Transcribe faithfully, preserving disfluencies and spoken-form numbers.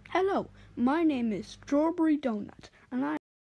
Hello, my name is Strawberry Donut, and I